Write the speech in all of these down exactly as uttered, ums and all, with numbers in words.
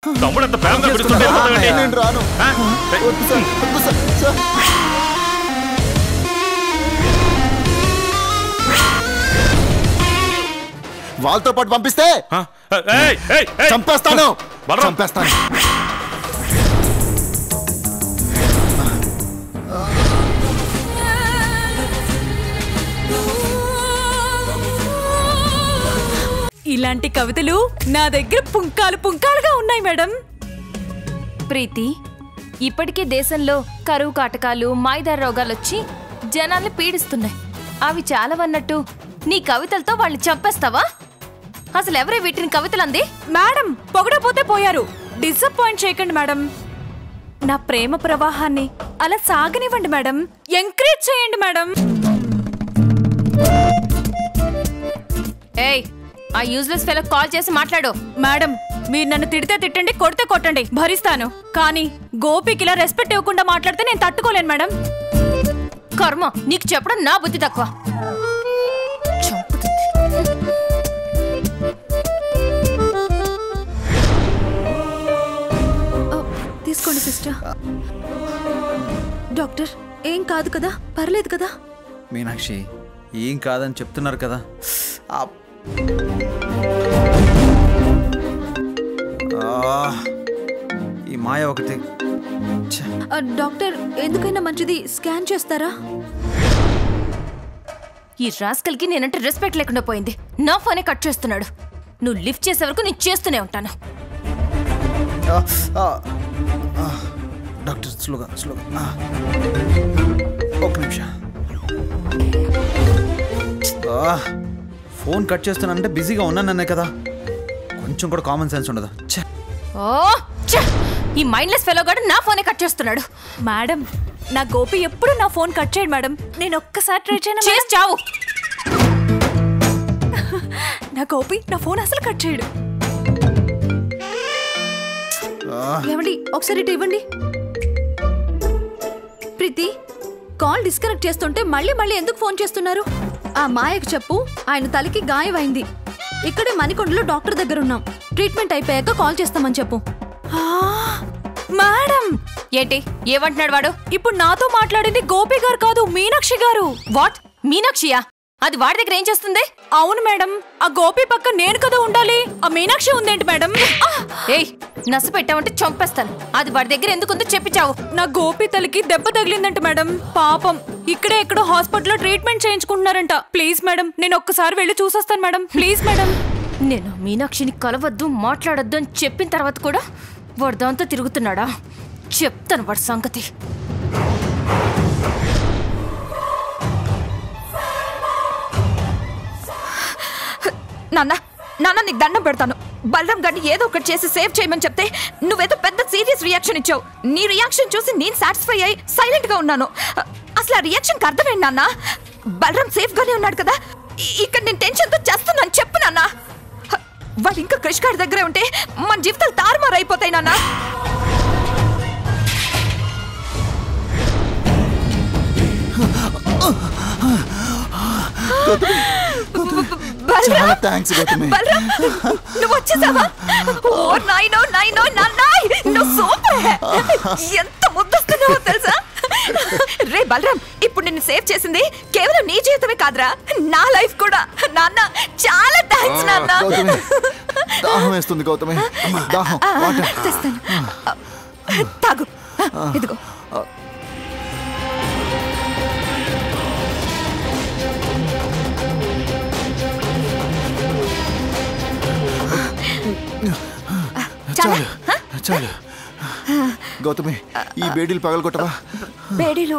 తమ్ముడు అంత ప్రేమగా పిలుస్తుంటే నేను రాను. వద్దు సార్, వద్దు సార్, సార్. వాళ్ళతో పాటు పంపిస్తే చంపేస్తాను చంపేస్తాను ఇలాంటి కవితలు నా దగ్గర పుంకాలు పుంకాలుగా ఉన్నాయి మేడం. ప్రీతి, ఇప్పటికే దేశంలో కరువు కాటకాలు మాయిదార రోగాలు వచ్చి జనాల్ని పీడిస్తున్నాయి. అవి చాలవన్నట్టు నీ కవితలతో వాళ్ళని చంపేస్తావా? అసలు ఎవరే వీటిని కవితలు అంది? మేడం పొగడపోతే పోయారు, డిసప్పాయింట్ చేయకండి మేడం. నా ప్రేమ ప్రవాహాన్ని అలా సాగనివ్వండి మేడం, ఎంకరేజ్ చేయండి మేడం. ఏయ్, ఆ యూజ్లెస్ ఫెలో కాల్ చేసి మాట్లాడు. మేడం మీరు నన్ను తిడితే తిట్టండి, కొడితే కొట్టండి, భరిస్తాను. కానీ గోపికి ఇలా రెస్పెక్ట్ ఇవ్వకుండా మాట్లాడితే నేను తట్టుకోలేను మేడం. కర్మ, నీకు చెప్పడం నా బుద్ధి తక్కువ. తీసుకోండి సిస్టర్. డాక్టర్ ఏం కాదు కదా, పర్లేదు కదా? మీనాక్షి ఏం కాదని చెప్తున్నారు కదా. ఈ మాయ ఒకటి. డాక్టర్ ఎందుకైనా మంచిది స్కాన్ చేస్తారా? ఈ రాస్కల్కి నేనంటే రెస్పెక్ట్ లేకుండా పోయింది. నా ఫోనే కట్ చేస్తున్నాడు. నువ్వు లిఫ్ట్ చేసే వరకు నేను చేస్తూనే ఉంటాను. డాక్టర్ స్లోగా స్లోగా ఒక నిమిషం. ఫోన్ కట్ చేస్తున్నానంటే బిజీగా ఉన్నానన్నే కదా, కొంచెం కూడా కామన్ సెన్స్ ఉండదు. ఓ ఈ మైండ్లెస్ ఫెలో గాడు నా ఫోనే కట్ చేస్తున్నాడు. మేడం నా గోపి ఎప్పుడు నా ఫోన్ కట్ చేయడు మేడం. నేను ఒక్కసారి ట్రై చేయను. చేసి చావు. నా గోపి నా ఫోన్ అసలు కట్ చేయడు. ఏమండి ఒకసారి ఇటు ఇవ్వండి. ప్రీతి కాల్ డిస్కనెక్ట్ చేస్తుంటే మళ్ళీ మళ్ళీ ఎందుకు ఫోన్ చేస్తున్నారు? ఆ మాయకు చెప్పు, ఆయన తలకి గాయమైంది. ఇక్కడే మణికొండలో డాక్టర్ దగ్గర ఉన్నాం. ట్రీట్మెంట్ అయిపోయాక కాల్ చేస్తామని చెప్పు. మేడం ఏంటి ఏమంటున్నాడు వాడు? ఇప్పుడు నాతో మాట్లాడింది గోపి గారు కాదు, మీనాక్షి గారు. వాట్? మీనాక్షియా? అది వాడి దగ్గర ఏం చేస్తుంది? అవును మేడం, ఆ గోపి పక్క నేను కదా ఉండాలి, ఆ మీనాక్షి ఉందేంటి మేడం? ఏయ్, నసు పెట్టావంటే చంపేస్తాను. అది వాడి దగ్గర ఎందుకుందో చెప్పిచావు. నా గోపి తలకి దెబ్బ తగిలిందంట మేడం. పాపం ఇక్కడే ఎక్కడో హాస్పిటల్లో ట్రీట్మెంట్ చేయించుకుంటున్నారంట. ప్లీజ్ మేడం నేను ఒక్కసారి వెళ్ళి చూసొస్తాను మేడం, ప్లీజ్ మేడం. నేను మీనాక్షిని కలవద్దు మాట్లాడొద్దు అని చెప్పిన తర్వాత కూడా వాడు దాంతో తిరుగుతున్నాడా? చెప్తాను వాడి సంగతి. నాన్న నాన్న నీకు దండం పెడతాను. బలరాం గారిని ఏదో ఒకటి చేసి సేవ్ చేయమని చెప్తే నువ్వేదో పెద్ద సీరియస్ రియాక్షన్ ఇచ్చావు. నీ రియాక్షన్ చూసి నేను సాటిస్ఫై అయ్యి సైలెంట్ గా ఉన్నాను. అసలు ఆ రియాక్షన్ అర్థమేంటి నాన్న? బలరాం సేఫ్ గానే ఉన్నాడు కదా, ఇక్కడ నేను టెన్షన్ తో చేస్తున్నాను. చెప్పు నాన్న. వాడు ఇంకా క్రిష్ గారి దగ్గరే ఉంటే మన జీవితాలు తారుమారు అయిపోతాయి నాన్న. నువ్వు వచ్చేసావా? ఓ నాయనో నాయనో నాయ్, నువ్వు సూపర్. ఎంత ముద్దొస్తున్నావో తెలుసా? రే బలరాం, ఇప్పుడు నిన్ను సేవ్ చేసింది కేవలం నీ జీవితమే కాదురా, నా లైఫ్ కూడా. నాన్న చాలా థ్యాంక్స్ నాన్న. దాహం వేస్తుంది గౌతమి, దాహం. తెస్తాను, తాగు. ఇదిగో. చాలు చాలు గౌతమి, ఈ బేడీలు పగలగొట్టవా? బేడీలు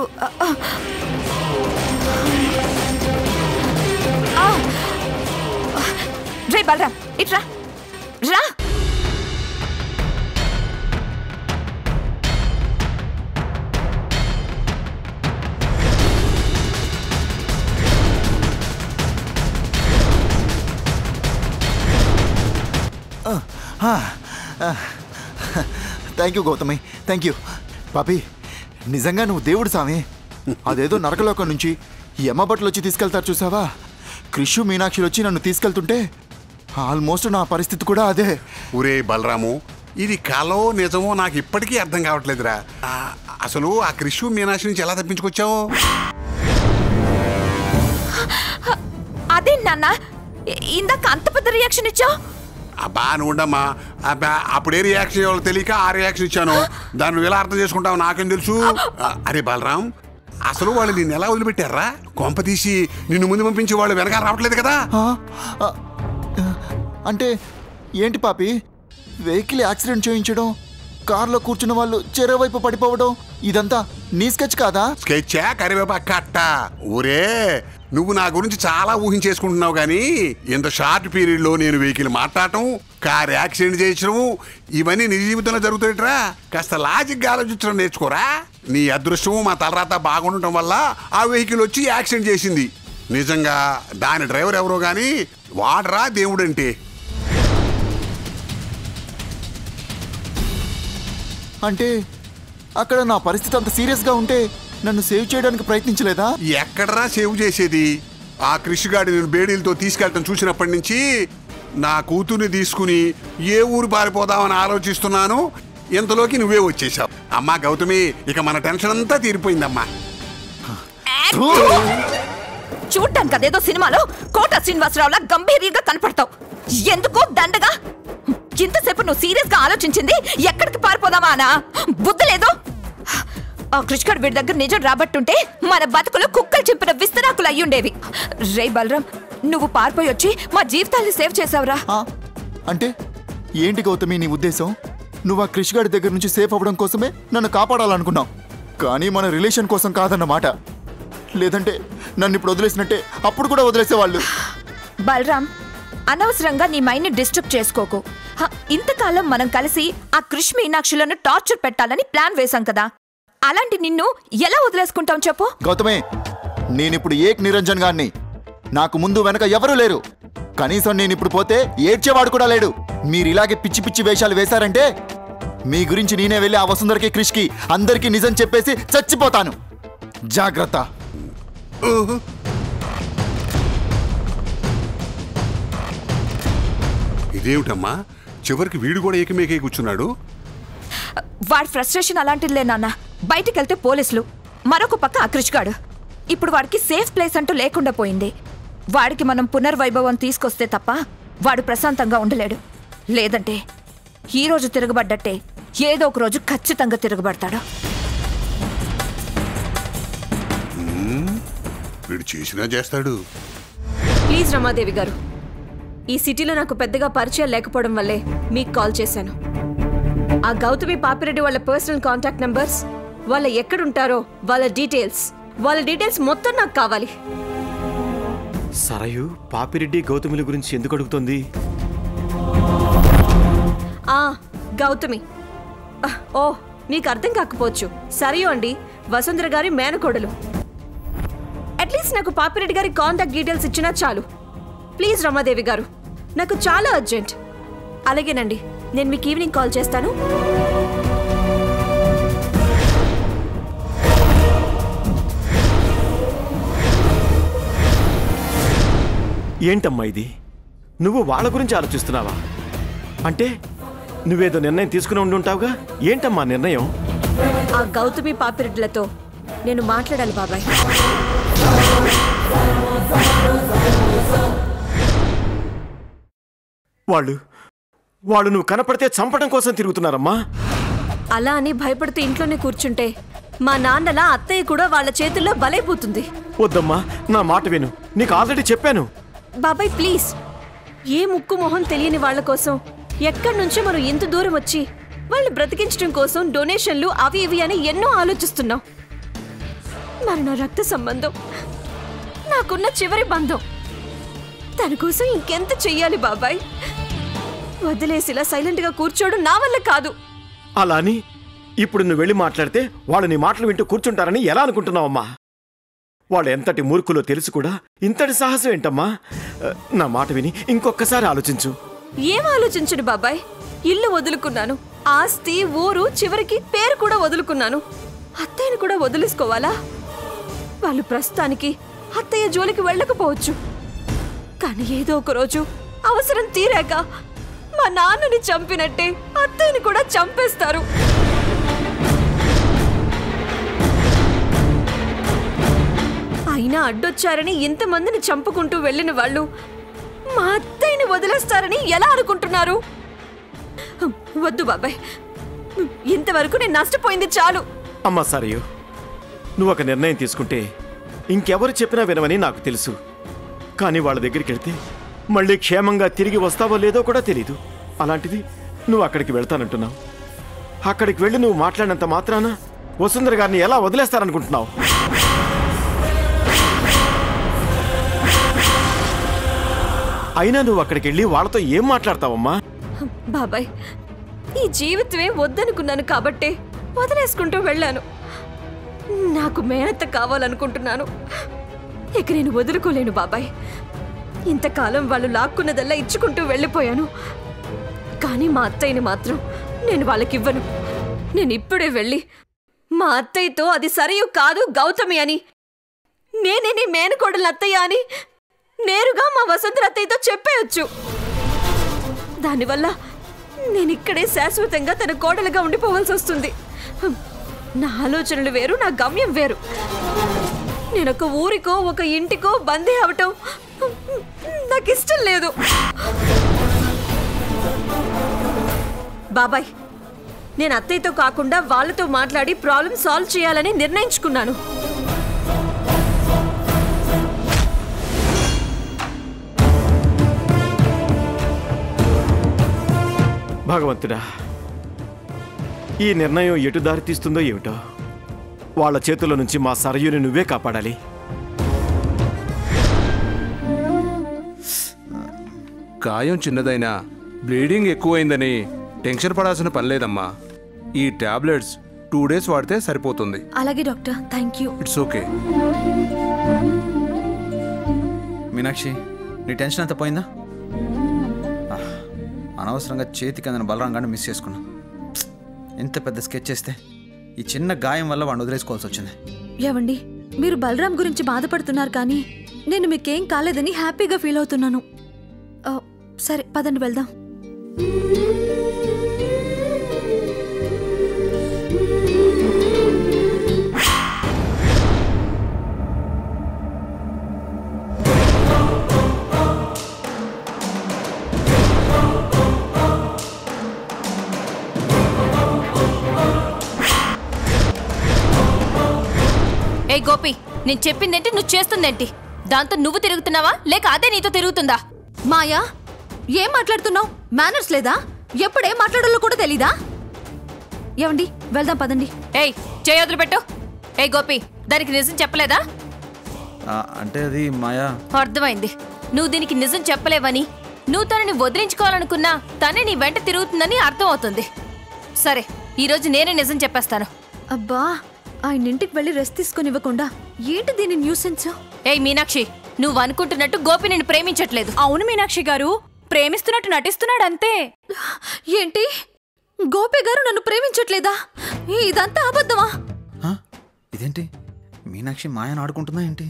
రే బలరాం ఇట్రా రా. Thank you Gautami, thank you. పాపి నిజంగా నువ్వు దేవుడు సామి. అదేదో నరకలోకం నుంచి యమబట్లు వచ్చి తీసుకెళ్తారు చూసావా, క్రిషు మీనాక్షి వచ్చి నన్ను తీసుకెళ్తుంటే ఆల్మోస్ట్ నా పరిస్థితి కూడా అదే. ఒరే బలరాము, ఇది కలో నిజమో నాకు ఇప్పటికీ అర్థం కావట్లేదురా. అసలు ఆ క్రిష్ మీనాక్షి నుంచి ఎలా తప్పించుకొచ్చావు? అదే నాన్న ఇందాక అంత పెద్ద రియాక్షన్ ఇచ్చావు. అబ్బా నువ్వు ఉండమ్మా. అబ్బా అప్పుడే రియాక్షన్ ఇవ్వాలి తెలియక ఆ రియాక్షన్ ఇచ్చాను. దాన్ని నువ్వు ఎలా అర్థం చేసుకుంటావు నాకేం తెలుసు. అరే బలరాం, అసలు వాళ్ళు నిన్ను ఎలా వదిలిపెట్టారా? కొంప తీసి నిన్ను ముందు పంపించి వాళ్ళు వెనకాల రావట్లేదు కదా? అంటే ఏంటి పాపి, వెహికల్ యాక్సిడెంట్ చేయించడం, కార్లో కూర్చున్న వాళ్ళు చెరోవైపు పడిపోవడం, ఇదంతా నీ స్కెచ్ కాదా? స్కెచ్చా కరివేప కట్ట. ఊరే నువ్వు నా గురించి చాలా ఊహించేసుకుంటున్నావు కానీ ఇంత షార్ట్ పీరియడ్ లో నేను వెహికల్ మాట్లాడటం, కార్ యాక్సిడెంట్ చేయించడం ఇవన్నీ నీ జీవితంలో జరుగుతాయిట్రా. కాస్త లాజిక్ గా ఆలోచించడం నేర్చుకోరా. నీ అదృష్టం మా తలరాత బాగుండటం వల్ల ఆ వెహికల్ వచ్చి యాక్సిడెంట్ చేసింది. నిజంగా దాని డ్రైవర్ ఎవరో గాని వాడరా దేవుడంటే. అంటే అక్కడ నా పరిస్థితి అంత సీరియస్గా ఉంటే నన్ను సేవ్ చేయడానికి ప్రయత్నించలేదా? ఎక్కడరా సేవ్ చేసేది? ఆ క్రిష్ గాడి నేను బేడీలతో తీసుకెళ్ళటం చూసినప్పటి నుంచి నా కూతుర్ని తీసుకుని ఏ ఊరు పారిపోదామని ఆలోచిస్తున్నాను. ఇంతలోకి నువ్వే వచ్చేసావు. అమ్మా గౌతమి, ఇక మన టెన్షన్ అంతా తీరిపోయిందమ్మా. చూడ్డానికి అదేదో సినిమాలో కోట శ్రీనివాసరావులా గంభీర్యంగా కనపడతావు. ఎందుకో దండగా ఇంతసేపు నువ్వు సీరియస్ గా ఆలోచించింది ఎక్కడికి పారిపోదామా అనా? బుద్ధి లేదు. ఆ కృష్ణుడు వీడి దగ్గర నిజం రాబట్టుంటే మన బతుకులు కుక్కలు చింపిన విస్తరాకులు అయ్యుండేవి. రే బలరాం, నువ్వు పారిపోయి వచ్చి మా జీవితాల్ని సేవ్ చేసావురా. అంటే ఏంటి గౌతమి నీ ఉద్దేశం? నువ్వు ఆ క్రిష్ గాడి దగ్గర నుంచి సేఫ్ అవ్వడం కోసమే నన్ను కాపాడాలనుకున్నావు, కానీ మన రిలేషన్ కోసం కాదన్నమాట. లేదంటే నన్ను ఇప్పుడు వదిలేసినట్టే అప్పుడు కూడా వదిలేసేవాళ్ళు. బలరాం, అనవసరంగా నీ మైండ్ని డిస్టర్బ్ చేసుకోకు. ఇంతకాలం మనం కలిసి ఆ కృష్ణ మీనాక్షులను టార్చర్ పెట్టాలని ప్లాన్ వేశాం కదా, అలాంటి నిన్ను ఎలా వదిలేసుకుంటాం చెప్పు? గౌతమే, నేనిప్పుడు ఏక్ నిరంజన్ గారిని. నాకు ముందు వెనక ఎవరూ లేరు. కనీసం నేనిప్పుడు పోతే ఏడ్చేవాడు కూడా లేడు. మీరు ఇలాగే పిచ్చి పిచ్చి వేషాలు వేశారంటే మీ గురించి నేనే వెళ్ళి ఆ వసుంధరకి క్రిష్కి అందరికీ నిజం చెప్పేసి చచ్చిపోతాను. జాగ్రత్త. ఇదేమిటమ్మా, చివరికి వీడు కూడా ఏకమేకే కూర్చున్నాడు. వాడి ఫ్రస్ట్రేషన్ అలాంటిదిలే నాన్న. బయటికి వెళ్తే పోలీసులు, మరొక పక్క అకృష్గాడు. ఇప్పుడు వాడికి సేఫ్ ప్లేస్ అంటూ లేకుండా పోయింది. వాడికి మనం పునర్వైభవం తీసుకొస్తే తప్ప వాడు ప్రశాంతంగా ఉండలేడు. లేదంటే ఈ రోజు తిరగబడ్డట్టే ఏదో ఒక రోజు ఖచ్చితంగా తిరగబడతాడు. వీడు చేసినా చేస్తాడు. ప్లీజ్ రమాదేవి గారు, ఈ సిటీలో నాకు పెద్దగా పరిచయం లేకపోవడం వల్లే మీకు కాల్ చేశాను. ఆ గౌతమి పాపిరెడ్డి వాళ్ళ పర్సనల్ కాంటాక్ట్ నంబర్స్, వాళ్ళ ఎక్కడుంటారో వాళ్ళ డీటెయిల్స్, వాళ్ళ డీటెయిల్స్ మొత్తం నాకు కావాలి. సరయు పాపిరెడ్డి గౌతమిల గురించి ఎందుకు అడుగుతుంది? ఆ గౌతమి, ఓ మీకు అర్థం కాకపోవచ్చు. సరయు అండి వసుంధర గారి మేనకోడలు. అట్లీస్ట్ నాకు పాపిరెడ్డి గారి కాంటాక్ట్ డీటెయిల్స్ ఇచ్చినా చాలు. ప్లీజ్ రమాదేవి గారు, నాకు చాలా అర్జెంట్. అలాగేనండి, నేను మీకు ఈవినింగ్ కాల్ చేస్తాను. ఏంటమ్మా ఇది? నువ్వు వాళ్ళ గురించి ఆలోచిస్తున్నావా? అంటే నువ్వేదో నిర్ణయం తీసుకుని ఉండుంటావుగా. ఏంటమ్మా నిర్ణయం? ఆ గౌతమి పాపిరెడ్డిలతో నేను మాట్లాడాలి బాబాయ్. వాళ్ళు వాళ్ళు నువ్వు కనపడితే చంపడం కోసం తిరుగుతున్నారమ్మా. అలా అని భయపడుతూ ఇంట్లోనే కూర్చుంటే మా నాన్నలా అత్తయ్య కూడా వాళ్ళ చేతుల్లో బలైపోతుంది. వద్దమ్మా, నా మాట విను. నీకు ఆల్రెడీ చెప్పాను. బాబాయ్ ప్లీజ్, ఏ ముక్కు మొహం తెలియని వాళ్ళ కోసం ఎక్కడి నుంచో మనం ఇంత దూరం వచ్చి వాళ్ళని బ్రతికించడం కోసం డొనేషన్లు అవి ఇవి అని ఎన్నో ఆలోచిస్తున్నాం. మరి నా రక్త సంబంధం, నాకున్న చివరి బంధం, దానికోసం ఇంకెంత చెయ్యాలి బాబాయ్? వదిలేసిలా సైలెంట్ గా కూర్చోడు నా వల్ల కాదు. అలా అని ఇప్పుడు నువ్వు వెళ్ళి మాట్లాడితే వాళ్ళు నీ మాటలు వింటూ కూర్చుంటారని ఎలా అనుకుంటున్నావమ్మా? వాళ్ళు ఎంతటి మూర్ఖులో తెలుసు కూడా ఇంతటి సాహసం ఏంటమ్మా? నా మాట విని ఇంకొకసారి ఆలోచించు. ఏం ఆలోచించడు బాబాయ్? ఇల్లు వదులుకున్నాను, ఆస్తి, ఊరు, చివరికి పేరు కూడా వదులుకున్నాను. అత్తయ్యను కూడా వదిలేసుకోవాలా? వాళ్ళు ప్రస్తుతానికి అత్తయ్య జోలికి వెళ్ళకపోవచ్చు, కానీ ఏదో ఒక రోజు అవసరం తీరాక మా నాన్నని చంపినట్టే అత్తయ్యని కూడా చంపేస్తారు. అయినా అడ్డొచ్చారని ఇంతమందిని చంపుకుంటూ వెళ్ళిన వాళ్ళు మా అత్తయ్యని వదిలేస్తారని ఎలా అనుకుంటున్నారు? వద్దు బాబాయ్, ఇంతవరకు నేను నష్టపోయింది చాలు. అమ్మా సరియు, నువ్వు ఒక నిర్ణయం తీసుకుంటే ఇంకెవరు చెప్పినా వినవని నాకు తెలుసు. కానీ వాళ్ళ దగ్గరికి వెళ్తే మళ్ళీ క్షేమంగా తిరిగి వస్తావో లేదో కూడా తెలీదు. అలాంటిది నువ్వు అక్కడికి వెళ్తానంటున్నావు. అక్కడికి వెళ్ళి నువ్వు మాట్లాడినంత మాత్రాన వసుంధర గారిని ఎలా వదిలేస్తారనుకుంటున్నావు? అయినా నువ్వు అక్కడికి వెళ్ళి వాళ్ళతో ఏం మాట్లాడతావమ్మా? బాబాయ్, ఈ జీవితమే వద్దనుకున్నాను కాబట్టే వదిలేసుకుంటూ వెళ్ళాను. నాకు మేనత్త కావాలనుకుంటున్నాను. ఇక నేను వదులుకోలేను బాబాయ్. ఇంతకాలం వాళ్ళు లాక్కున్నదల్లా ఇచ్చుకుంటూ వెళ్ళిపోయాను. కానీ మా అత్తయ్యని మాత్రం నేను వాళ్ళకివ్వను. నేను ఇప్పుడే వెళ్ళి మా అత్తయ్యతో అది సరియు కాదు గౌతమి అని, నేనే నీ మేనకోడలు అత్తయ్య అని నేరుగా మా వసుంధర అత్తయ్యతో చెప్పేయచ్చు. దానివల్ల నేను ఇక్కడే శాశ్వతంగా తన కోడలుగా ఉండిపోవాల్సి వస్తుంది. నా ఆలోచనలు వేరు, నా గమ్యం వేరు. నేను ఒక ఊరికో ఒక ఇంటికో బందీ అవటం నాకు ఇష్టం లేదు. బాబాయ్, నేను అత్తయ్యతో కాకుండా వాళ్ళతో మాట్లాడి ప్రాబ్లం సాల్వ్ చేయాలని నిర్ణయించుకున్నాను. భగవంతుడా, ఈ నిర్ణయం ఎటు దారి తీస్తుందో ఏమిటో. వాళ్ళ చేతుల నుంచి మా సరయుని నువ్వే కాపాడాలి. గాయం చిన్నదైనా బ్లీడింగ్ ఎక్కువైందని టెన్షన్ పడాల్సిన పని లేదమ్మా. ఈ టాబ్లెట్స్ టూ డేస్ వాడితే సరిపోతుంది. అలాగే doctor, thank you. It's okay. Meenakshi, నీ టెన్షన్ అంతా పోయిందా? అనవసరంగా చేతికి అందిన బలరంగాన్ని మిస్ చేసుకున్నా. ఎంత పెద్ద స్కెచ్ చేస్తే ఈ చిన్న గాయం వల్ల వాడిని వదిలేసుకోవాల్సి వచ్చింది. ఏవండి, మీరు బలరాం గురించి బాధపడుతున్నారు కానీ నేను మీకేం కాలేదని హ్యాపీగా ఫీల్ అవుతున్నాను. సరే పదండి వెళ్దాం. ఏ గోపి, నేను చెప్పిందేంటి, నువ్వు చేస్తుందేంటి? దాంతో నువ్వు తిరుగుతున్నావా లేక అదే నీతో తిరుగుతుందా? మాయా, ఏం మాట్లాడుతున్నావు? మేనర్స్ లేదా? ఎప్పుడేం మాట్లాడాలో కూడా తెలీదా? ఏమండి, వెళ్దాం పదండి. ఏయ్, చేయొద్దు పెట్టు. ఏ గోపి, దానికి నిజం చెప్పలేదా? అంటే అది మాయా. అర్థమైంది. నువ్వు దీనికి నిజం చెప్పలేవని, నువ్వు తనని వదిలించుకోవాలనుకున్నా తనే నీ వెంట తిరుగుతుందని అర్థం అవుతుంది. సరే, ఈరోజు నేనే నిజం చెప్పేస్తాను. అబ్బా, ఆయన ఇంటికి వెళ్ళి రెస్ట్ తీసుకుని ఇవ్వకుండా ఏంటి దీని న్యూసెన్స్? ఏయ్ మీనాక్షి, నువ్వు అనుకుంటున్నట్టు గోపి నిన్ను ప్రేమించట్లేదు. అవును మీనాక్షి గారు, ప్రేమిస్తున్నట్టు నటిస్తున్నాడు అంతే. ఏంటి, గోపి గారు నన్ను ప్రేమించట్లేదా? ఇదంతా అబద్ధమా? ఇదేంటి, మీనాక్షి మాయను ఆడుకుంటుందా ఏంటి?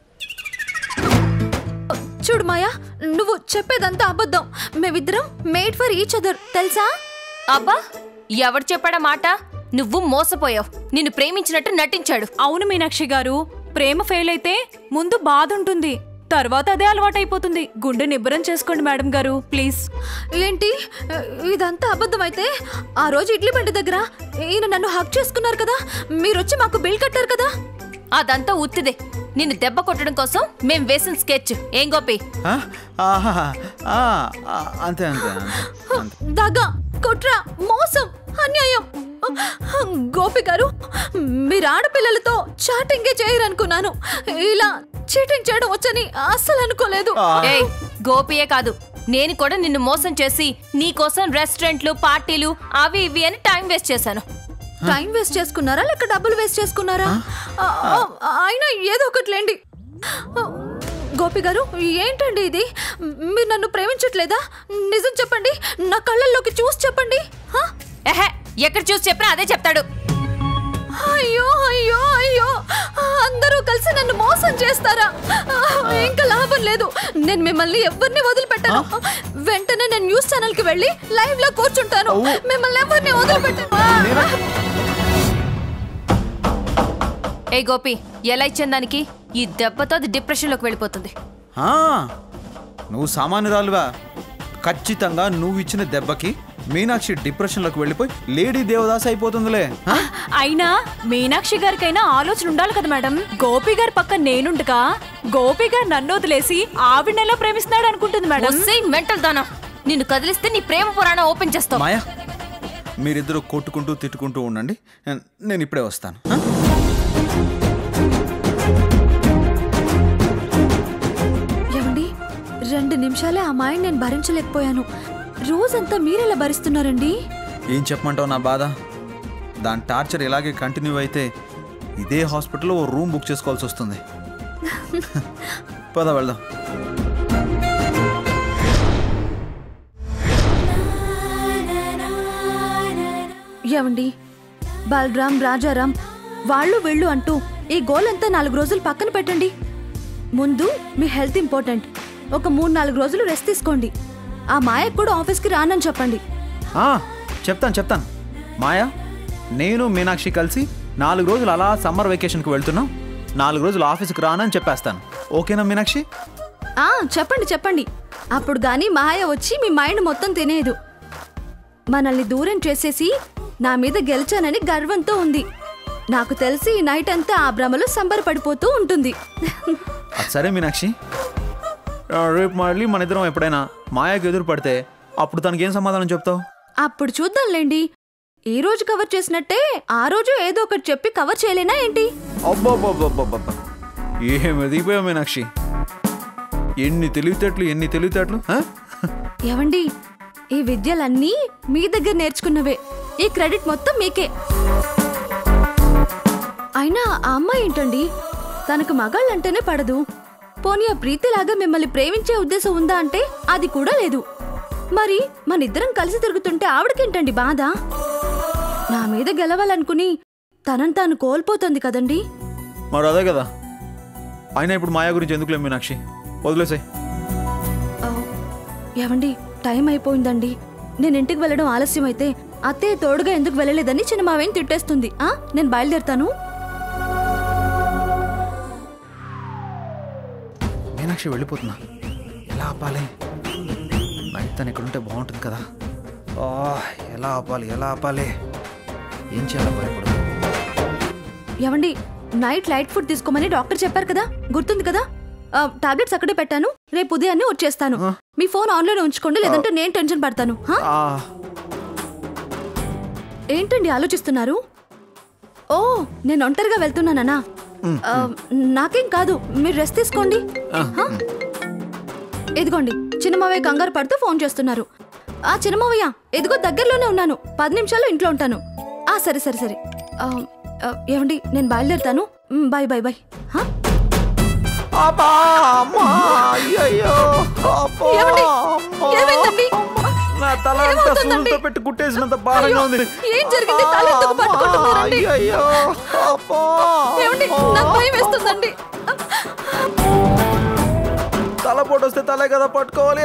చూడు మాయా, నువ్వు చెప్పేదంతా అబద్ధం. మేమిద్దరం మేడ్ ఫర్ ఈచ్ అదర్, తెలుసా? అబ్బా, ఎవడు చెప్పాడా మాట? నువ్వు మోసపోయావు. నిన్ను ప్రేమించినట్టు నటించాడు. అవును మీనాక్షి గారు, ప్రేమ ఫెయిల్ అయితే ముందు బాధ ఉంటుంది, తర్వాత అదే అలవాటైపోతుంది. గుండె నిబ్బరం చేసుకోండి మేడం గారు, ప్లీజ్. ఏంటి, ఇదంతా అబద్ధమైతే ఆ రోజు ఇడ్లీ బండి దగ్గర ఈయన నన్ను హక్ చేసుకున్నారు కదా, మీరొచ్చి మాకు బిల్ కట్టారు కదా? అదంతా ఉత్తిదే. నిన్ను దెబ్బ కొట్టడం కోసం మేం వేసిన స్కెచ్. ఏం గోపి? అంతే అంతే. దగా, కుట్ర, మోసం, అన్యాయం. గోపి గారు, మీరు ఆడపిల్లలతో చాటింగే చేయరనుకున్నాను. ఇలా చీటింగ్ చేయడం వచ్చని అస్సలు అనుకోలేదు. ఏయ్, గోపియే కాదు, నేను కూడా నిన్ను మోసం చేసి నీ కోసం రెస్టారెంట్లు, పార్టీలు అవి ఇవి అని టైం వేస్ట్ చేశాను. టైం వేస్ట్ చేసుకున్నారా లేక డబ్బులు వేస్ట్ చేసుకున్నారా? అయినా ఏదో ఒకటిలేండి. గోపి గారు, ఏంటండి ఇది? మీరు నన్ను ప్రేమించట్లేదా? నిజం చెప్పండి, నా కళ్ళల్లోకి చూసి చెప్పండి. ఎహే, ఎక్కడ చూసి చెప్పినా అదే చెప్తాడు. అయ్యో అయ్యో అయ్యో, అందరూ కలిసి నన్ను మోసం చేస్తారా? ఇంకా లాభం లేదు. నేను మిమ్మల్ని ఎవరిని వదిలిపెట్టాను. వెంటనే నేను న్యూస్ ఛానల్ కి వెళ్ళి లైవ్ లో కూర్చుంటాను. మిమ్మల్ని ఎవరిని వదిలిపెట్టాను. ఏ గోపి, ఎలా ఇచ్చిన దానికి ఈ దెబ్బతో అది డిప్రెషన్ లోకి వెళ్ళిపోతుంది. నువ్వు సామాన్యురాలువా? ఖచ్చితంగా నువ్వు ఇచ్చిన దెబ్బకి మీనాక్షి డిప్రెషన్లోకి వెళ్ళిపోయి లేడీ దేవదాస్ అయిపోతుందిలే. అయినా మీనాక్షి గారికైనా ఆలోచన ఉండాలి కదా మేడం. గోపి గారి పక్క నేనుండగా గోపి గారు నన్ను వదిలేసి ఆవిడ ఎలా ప్రేమిస్తున్నాడు అనుకుంటుంది మేడం. మెంటల్ దానా, నిన్ను కదిలిస్తే నీ ప్రేమ పురాణం ఓపెన్ చేస్తావు. మాయా, మీరిద్దరూ కొట్టుకుంటూ తిట్టుకుంటూ ఉండండి, నేను ఇప్పుడే వస్తాను. ఏమండి, రెండు నిమిషాలే ఆ మాయని నేను భరించలేకపోయాను. రోజంతా మీరెలా భరిస్తున్నారండి? ఏం చెప్పమంటావు నా బాధ? దాని టార్చర్ ఇలాగే కంటిన్యూ అయితే ఇదే హాస్పిటల్లో ఓ రూమ్ బుక్ చేసుకోవాల్సి వస్తుంది. పద వెళ్దాం. ఏమండి, బలరాం, రాజారాం వాళ్ళు వీళ్ళు అంటూ ఈ గోల్ అంతా నాలుగు రోజులు పక్కన పెట్టండి. ముందు మీ హెల్త్ ఇంపార్టెంట్. ఒక మూడు నాలుగు రోజులు రెస్ట్ తీసుకోండి. ఆ మాయకు కూడా ఆఫీస్కి రానని చెప్పండి. చెప్తాను చెప్తాను మాయా, నేను మీనాక్షి కలిసి నాలుగు రోజులు అలా సమ్మర్ వెకేషన్కి వెళ్తున్నాం. నాలుగు రోజులు ఆఫీస్కి రానని చెప్పేస్తాను. ఓకేనా మీనాక్షి? చెప్పండి చెప్పండి. అప్పుడు కానీ మాయ వచ్చి మీ మైండ్ మొత్తం తినేదు. మనల్ని దూరం చేసేసి నా మీద గెలిచానని గర్వంతో ఉంది. నాకు తెలిసి ఈ నైట్ అంతా ఆ భ్రమలో సంబరపడిపోతూ ఉంటుంది. సరే మీనాక్షి, రేపు మళ్ళీ మన ఇద్దరం ఎప్పుడైనా మాయాకి ఎదురు పడితే అప్పుడు తనకేం సమాధానం చెప్తావు? అప్పుడు చూద్దాంలేండి. ఈ రోజు కవర్ చేసినట్టే ఆ రోజు ఏదో ఒకటి చెప్పి కవర్ చేయలేనా ఏంటి? అబ్బాబ్బాబ్బాబ్బా, ఏం ఎదిగిపోయావు మీనాక్షి. ఎన్ని తెలివితేటలు ఎన్ని తెలివితేటలు. ఏవండి, ఈ విద్యలన్నీ మీ దగ్గర నేర్చుకున్నవే. ఈ క్రెడిట్ మొత్తం మీకే. అయినా ఆ అమ్మాయి ఏంటండి, తనకు మగాళ్ళంటేనే పడదు. పోనీ ఆ ప్రీతిలాగా మిమ్మల్ని ప్రేమించే ఉద్దేశం ఉందా అంటే అది కూడా లేదు. మరి మన ఇద్దరం కలిసి తిరుగుతుంటే ఆవిడకేంటండి బాధ? నా మీద గెలవాలనుకుని తనని తాను కోల్పోతుంది కదండి. మరి అదే కదా. అయినా ఇప్పుడు మాయా గురించి ఎందుకులే మీనాక్షి, వదిలేసాయి. ఏవండి, టైం అయిపోయిందండి. నేను ఇంటికి వెళ్ళడం ఆలస్యం అయితే అత్తయ్య తోడుగా ఎందుకు వెళ్ళలేదని చిన్నమావేం తిట్టేస్తుంది. ఆ నేను బయలుదేరుతాను. మీనాక్షి వెళ్ళిపోతున్నా, ఎలా ఆపాలి? నైట్ తను ఎక్కడుంటే బాగుంటుంది కదా. ఎలా ఆపాలి ఎలా ఆపాలి ఏం చేయాలి ఇప్పుడు? ఏవండి, నైట్ లైట్ ఫుడ్ తీసుకోమని డాక్టర్ చెప్పారు కదా, గుర్తుంది కదా? టాబ్లెట్స్ అక్కడే పెట్టాను. రేపు ఉదయాన్నే వచ్చేస్తాను. మీ ఫోన్ ఆన్లోనే ఉంచుకోండి, లేదంటే నేను టెన్షన్ పడతాను. ఏంటండి ఆలోచిస్తున్నారు? ఓ, నేను ఒంటరిగా వెళ్తున్నానా? నాకేం కాదు, మీరు రెస్ట్ తీసుకోండి. ఇదిగోండి, చిన్నమావయ్య కంగారు పడుతూ ఫోన్ చేస్తున్నారు. ఆ చిన్నమావయ్య, ఎదిగో దగ్గరలోనే ఉన్నాను, పది నిమిషాల్లో ఇంట్లో ఉంటాను. ఆ సరే సరే సరే. ఏమండి, నేను బయలుదేరుతాను. Bye bye bye. నా తల అంతా సూదుతో పెట్టి కుట్టేసినంత భారంగా ఉంది. ఏం జరిగింది? తల ఎందుకు పట్టుకుంటున్నారండి? అయ్యో, ఏమండి, నాకు భయం వేస్తుందండి. తలపోటు వస్తే తలే కదా పట్టుకోవాలి.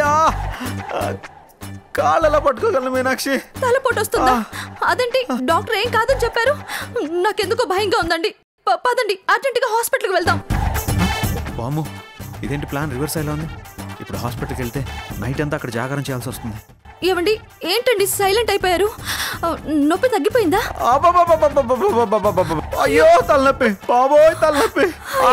కాళ్ళు ఎలా పట్టుకోగలను మీనాక్షి? తలపోటు వస్తుందా? అదేంటి, డాక్టర్ ఏం కాదని చెప్పారు. నాకెందుకో భయంగా ఉందండి. పదండి, అర్జెంటుగా హాస్పిటల్కి వెళ్దాం. బాము, ఇదేంటి ప్లాన్ రివర్స్ అయ్యేలా ఉంది. ఇప్పుడు హాస్పిటల్కి వెళ్తే నైట్ అంతా అక్కడ జాగారం చేయాల్సి వస్తుంది. ఏమండి, ఏంటండి సైలెంట్ అయిపోయారు? నొప్పి తగ్గిపోయిందా? అయ్యో తలనొప్పి, బాబోయ్ తలనొప్పి.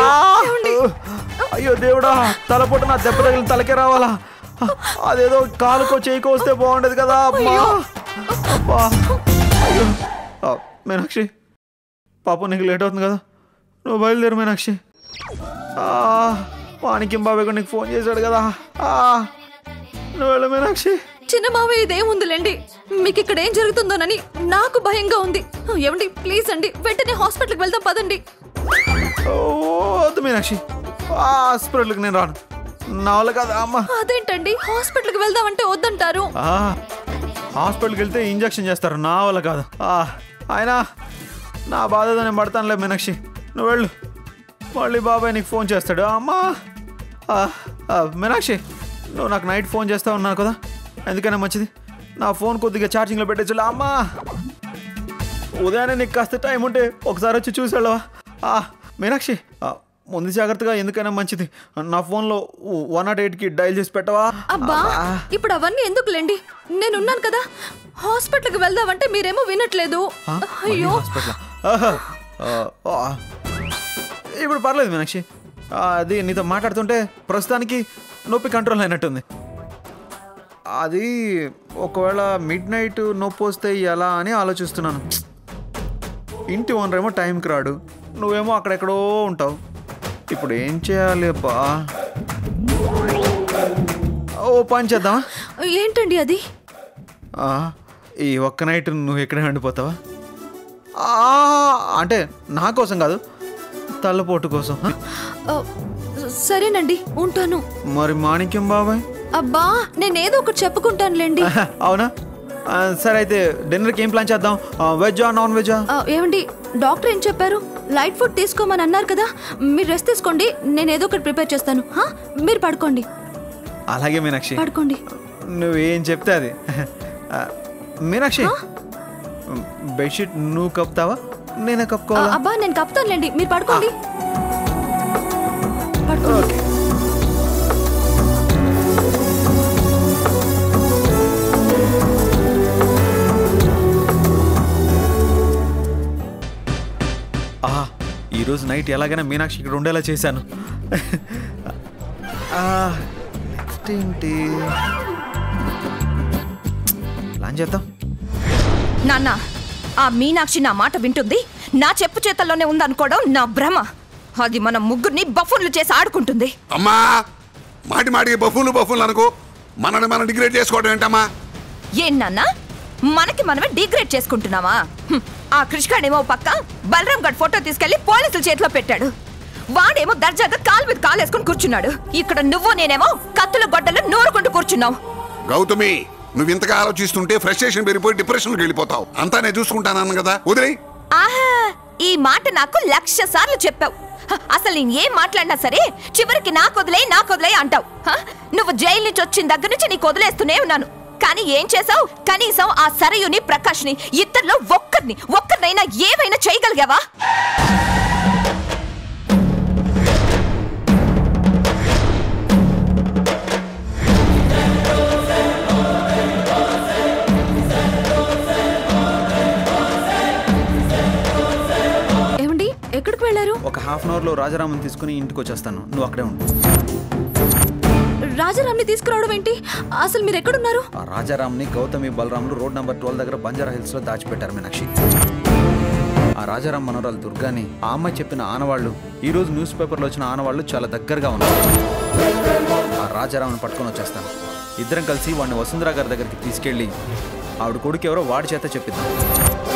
అయ్యో దేవుడా, తలపోటు నా దెబ్బ తగిలిన తలకే రావాలా? అదేదో కాలుకో చేయికో వస్తే బాగుండేది కదా. అమ్మా, అబ్బా, అయ్యో. మీనాక్షి, పాప నీకు లేట్ అవుతుంది కదా, నువ్వు బయలుదేరు మీనాక్షి. వాణిక్యం బాబాయ్ కూడా నీకు ఫోన్ చేశాడు కదా, నువ్వు వెళ్ళు మీనాక్షి. చిన్న మావయ్య, ఇదేముందిలేండి. మీకు ఇక్కడ ఏం జరుగుతుందోనని నాకు భయంగా ఉంది. ఏమండి, ప్లీజ్ అండి, వెంటనే హాస్పిటల్కి వెళ్దాం, పదండి. వద్దు మీనాక్షి, హాస్పిటల్కి నేను రాను, నా వల్ల కదా. అమ్మ, అదేంటండి, హాస్పిటల్కి వెళ్దామంటే వద్దంటారు. హాస్పిటల్కి వెళ్తే ఇంజక్షన్ చేస్తారు, నా వల్ల కాదు. ఆయన నా బాధ నేను పడతానులే మీనాక్షి, నువ్వు వెళ్ళు. మళ్ళీ బాబాయ్ నీకు ఫోన్ చేస్తాడు. అమ్మా మీనాక్షి, నువ్వు నాకు నైట్ ఫోన్ చేస్తా ఉన్నావు కదా, ఎందుకైనా మంచిది నా ఫోన్ కొద్దిగా ఛార్జింగ్లో పెట్టేచ్చు. అమ్మా ఉదయాన్నే నీకు కాస్త టైం ఉంటే ఒకసారి వచ్చి చూసి వెళ్ళవా? మీనాక్షి, ముందు జాగ్రత్తగా, ఎందుకైనా మంచిది నా ఫోన్లో వన్ నాట్ ఎయిట్కి డైల్ చేసి పెట్టవా? అబ్బా ఇప్పుడు అవన్నీ ఎందుకులేండి, నేనున్నాను కదా. హాస్పిటల్కి వెళ్దామంటే మీరేమో వినట్లేదు. అయ్యో ఇప్పుడు పర్లేదు మీనాక్షి, అది నీతో మాట్లాడుతుంటే ప్రస్తుతానికి నొప్పి కంట్రోల్ అయినట్టుంది. అది ఒకవేళ మిడ్ నైట్ నొప్పి వస్తే ఎలా అని ఆలోచిస్తున్నాను. ఇంటి ఓనర్ ఏమో టైంకి రాడు, నువ్వేమో అక్కడెక్కడో ఉంటావు. ఇప్పుడు ఏం చేయాలి అబ్బా? ఓ పని చేద్దామా? ఏంటండి అది? ఈ ఒక్క నైట్ నువ్వు ఎక్కడే ఉండిపోతావా? అంటే నా కోసం కాదు, తల్లపోటు కోసం. సరేనండి, ఉంటాను. మరి మాణిక్యం బాబాయ్? అబ్బా నేనేదో ఒకటి చెప్పుకుంటానులేండి. అవునా, సరే అయితే డిన్నర్కి ఏం ప్లాన్ చేద్దాం? వెజ్జా నాన్ వెజ్జా? ఏమండి, డాక్టర్ ఏం చెప్పారు? లైట్ ఫుడ్ తీసుకోమని అన్నారు కదా. మీరు రెస్ట్ తీసుకోండి, నేను ఏదో ఒకటి ప్రిపేర్ చేస్తాను. మీరు పడుకోండి. అలాగే మీనాక్షి, పడుకోండి. నువ్వేం చెప్తే అది. మీనాక్షి, బెడ్షీట్ నువ్వు కప్తావా నేనే కప్పుకోవాలా? అబ్బా నేను కప్తానులేండి, మీరు పడుకోండి. పడుకోండి. ఈరోజు నైట్ ఎలాగైనా మీనాక్షి ఇక్కడ ఉండేలా చేశాను. నెక్స్ట్ ఏంటి ప్లాన్ చేద్దాం? నాన్న, ఆ మీనాక్షి నా మాట వింటుంది, నా చెప్పు చేతల్లోనే ఉందనుకోవడం నా భ్రమ. అది మన ముగ్గురిని బఫూన్లు చేసి ఆడుకుంటుంది. అమ్మా మాటి మాటికి బఫూన్లు బఫూన్లు అనుకో, మనని మనం డిగ్రేడ్ చేసుకోవడం ఏంటమ్మా? ఏం నాన్న, మనకి మనమే డిగ్రేడ్ చేసుకుంటున్నావా? ఆ కృష్ణాడేమో పక్క బలరాం గడ్ ఫోటో తీసుకెళ్లి పోలీసుల చేతిలో పెట్టాడు. వాడేమో దర్జాగా కాలు మీద కాలు వేసుకుని కూర్చున్నాడు. ఇక్కడ నువ్వు నేనేమో కత్తుల గొడ్డలు నూరుకుంటూ కూర్చున్నావు. గౌతమి, నువ్వు ఇంతగా ఆలోచిస్తుంటే ఫ్రస్ట్రేషన్ పెరిగిపోయి డిప్రెషన్కి వెళ్ళిపోతావు. అంతా నేను చూసుకుంటాను కదా, వదిలేయ్. ఆహా, ఈ మాట నాకు లక్ష సార్లు చెప్పావు. అసలు నేను ఏం మాట్లాడినా సరే చివరికి నాకు వదిలే నాకు వదిలే అంటావు. నువ్వు జైలు నుంచి వచ్చిన దగ్గర నుంచి నీకు వదిలేస్తూనే ఉన్నాను. కానీ ఏం చేసావు? కనీసం ఆ సరయుని ప్రకాష్ని ఇద్దరిలో ఒక్కరిని ఒక్కరినైనా ఏమైనా చేయగలిగావా? ఏమండి, ఎక్కడికి వెళ్ళారు? ఒక హాఫ్ అన్ అవర్ లో రాజారామన్ తీసుకుని ఇంటికి వచ్చేస్తాను, నువ్వు అక్కడే ఉండు. రాజారాంని తీసుకురావడం ఏంటి? అసలు మీరు ఎక్కడున్నారు? ఆ రాజారాంని గౌతమి బలరాములు రోడ్ నెంబర్ ట్వెల్వ్ దగ్గర బంజారా హిల్స్ లో దాచిపెట్టారు మీనాక్షి. ఆ రాజారాం మనోరాలు దుర్గాని ఆ అమ్మాయి చెప్పిన ఆనవాళ్లు ఈ రోజు న్యూస్ పేపర్లో వచ్చిన ఆనవాళ్లు చాలా దగ్గరగా ఉన్నారు. ఆ రాజారాంని పట్టుకొని వచ్చేస్తాను. ఇద్దరం కలిసి వాడిని వసుంధరా గారి దగ్గరికి తీసుకెళ్ళి ఆవిడ కొడుకు ఎవరో వాడి చేత చెప్పిద్దాం.